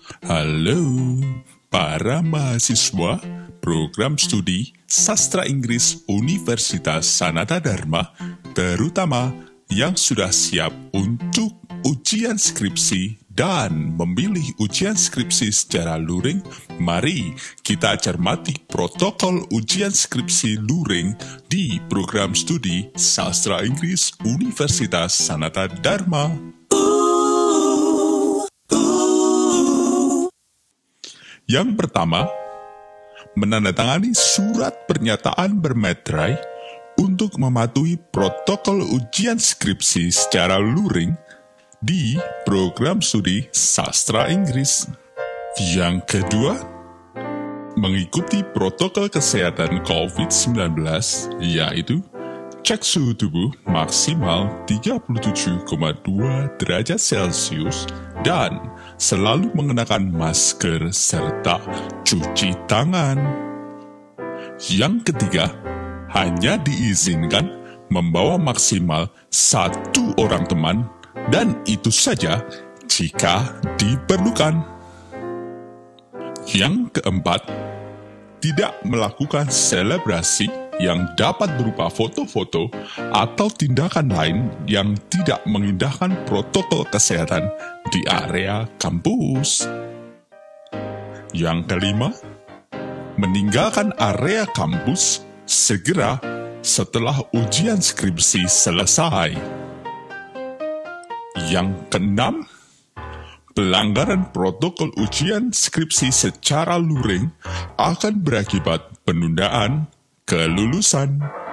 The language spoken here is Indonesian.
Halo, para mahasiswa program studi Sastra Inggris Universitas Sanata Dharma, terutama yang sudah siap untuk ujian skripsi dan memilih ujian skripsi secara luring. Mari kita cermati protokol ujian skripsi luring di program studi Sastra Inggris Universitas Sanata Dharma. Yang pertama, menandatangani surat pernyataan bermeterai untuk mematuhi protokol ujian skripsi secara luring di program studi Sastra Inggris. Yang kedua, mengikuti protokol kesehatan COVID-19, yaitu cek suhu tubuh maksimal 37,2 derajat Celcius dan selalu mengenakan masker serta cuci tangan. Yang ketiga, hanya diizinkan membawa maksimal 1 orang teman dan itu saja jika diperlukan. Yang keempat, tidak melakukan selebrasi yang dapat berupa foto-foto atau tindakan lain yang tidak mengindahkan protokol kesehatan di area kampus. Yang kelima, meninggalkan area kampus segera setelah ujian skripsi selesai. Yang keenam, pelanggaran protokol ujian skripsi secara luring akan berakibat penundaan kelulusan.